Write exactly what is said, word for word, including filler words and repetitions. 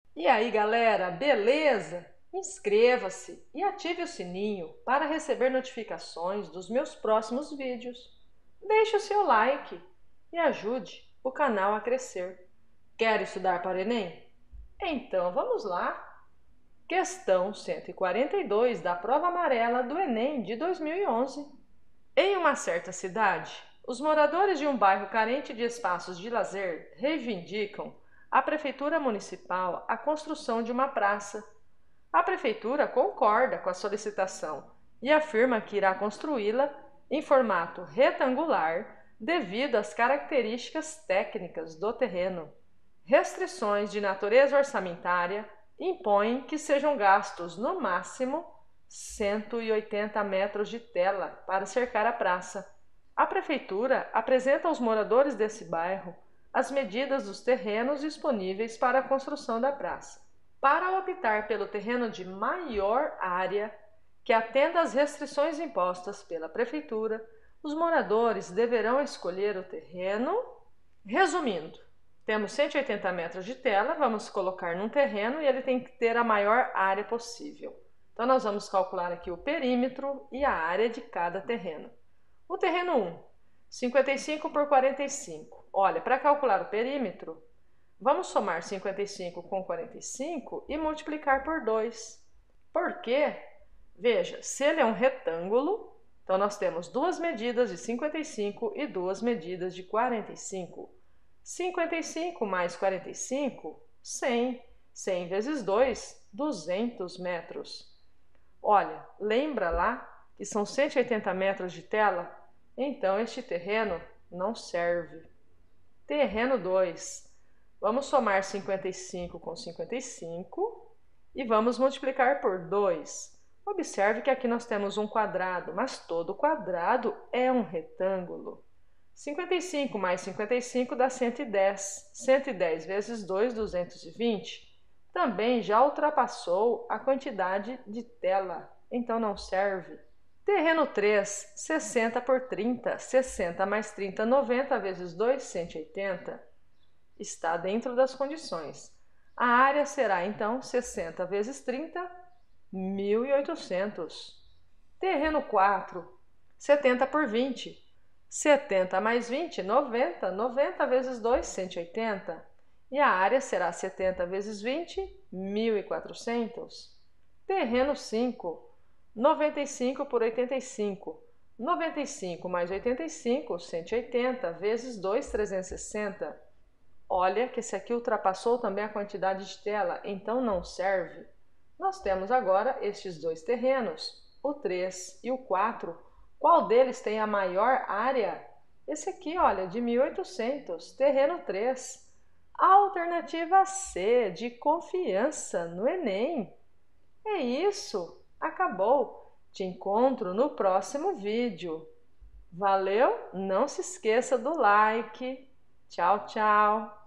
E aí, galera, beleza? Inscreva-se e ative o sininho para receber notificações dos meus próximos vídeos. Deixe o seu like e ajude o canal a crescer. Quer estudar para o Enem? Então vamos lá! Questão cento e quarenta e dois da prova amarela do Enem de dois mil e onze. Em uma certa cidade, os moradores de um bairro carente de espaços de lazer reivindicam à Prefeitura Municipal a construção de uma praça. A Prefeitura concorda com a solicitação e afirma que irá construí-la em formato retangular devido às características técnicas do terreno. Restrições de natureza orçamentária impõem que sejam gastos, no máximo, cento e oitenta metros de tela para cercar a praça. A Prefeitura apresenta aos moradores desse bairro as medidas dos terrenos disponíveis para a construção da praça. Para optar pelo terreno de maior área, que atenda às restrições impostas pela Prefeitura, os moradores deverão escolher o terreno. Resumindo, temos cento e oitenta metros de tela, vamos colocar num terreno e ele tem que ter a maior área possível. Então, nós vamos calcular aqui o perímetro e a área de cada terreno. O terreno um, cinquenta e cinco por quarenta e cinco. Olha, para calcular o perímetro, vamos somar cinquenta e cinco com quarenta e cinco e multiplicar por dois. Por quê? Veja, se ele é um retângulo, então nós temos duas medidas de cinquenta e cinco e duas medidas de quarenta e cinco. cinquenta e cinco mais quarenta e cinco, cem. cem vezes dois, duzentos metros. Olha, lembra lá que são cento e oitenta metros de tela? Então este terreno não serve. Terreno dois. Vamos somar cinquenta e cinco com cinquenta e cinco e vamos multiplicar por dois. Observe que aqui nós temos um quadrado, mas todo quadrado é um retângulo. cinquenta e cinco mais cinquenta e cinco dá cento e dez. cento e dez vezes dois, duzentos e vinte. Também já ultrapassou a quantidade de tela, então não serve. Terreno três, sessenta por trinta. sessenta mais trinta, noventa vezes dois, cento e oitenta. Está dentro das condições. A área será, então, sessenta vezes trinta, mil e oitocentos. Terreno quatro, setenta por vinte. setenta mais vinte, noventa. noventa vezes dois, cento e oitenta. E a área será setenta vezes vinte, mil e quatrocentos. Terreno cinco, noventa e cinco por oitenta e cinco. noventa e cinco mais oitenta e cinco, cento e oitenta, vezes dois, trezentos e sessenta. Olha que esse aqui ultrapassou também a quantidade de tela, então não serve. Nós temos agora estes dois terrenos, o três e o quatro. Qual deles tem a maior área? Esse aqui, olha, de mil e oitocentos, terreno três. Alternativa C, de confiança no Enem. É isso, acabou. Te encontro no próximo vídeo. Valeu? Não se esqueça do like. Tchau, tchau.